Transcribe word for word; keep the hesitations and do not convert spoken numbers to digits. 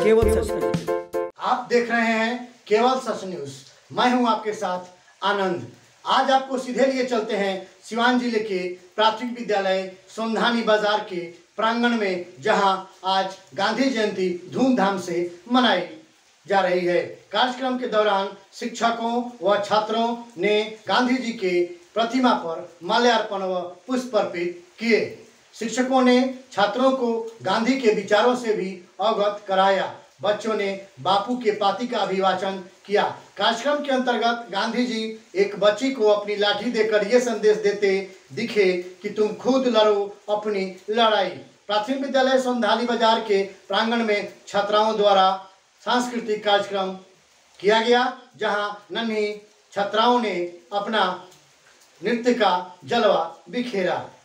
केवल सच न्यूज। आप देख रहे हैं केवल सच न्यूज। मैं हूं आपके साथ आनंद। आज आपको सीधे लिए चलते हैं सिवान जिले के प्राथमिक विद्यालय सोंधानी बाजार के प्रांगण में, जहां आज गांधी जयंती धूमधाम से मनाई जा रही है। कार्यक्रम के दौरान शिक्षकों व छात्रों ने गांधी जी के प्रतिमा पर माल्यार्पण व पुष्प अर्पित किए। शिक्षकों ने छात्रों को गांधी के विचारों से भी अवगत कराया। बच्चों ने बापू के पाती का अभिवाचन किया। कार्यक्रम के अंतर्गत गांधी जी एक बच्ची को अपनी लाठी देकर ये संदेश देते दिखे कि तुम खुद लड़ो अपनी लड़ाई। प्राथमिक विद्यालय सोंधानी बाजार के प्रांगण में छात्राओं द्वारा सांस्कृतिक कार्यक्रम किया गया, जहां नन्ही छात्राओं ने अपना नृत्य का जलवा बिखेरा।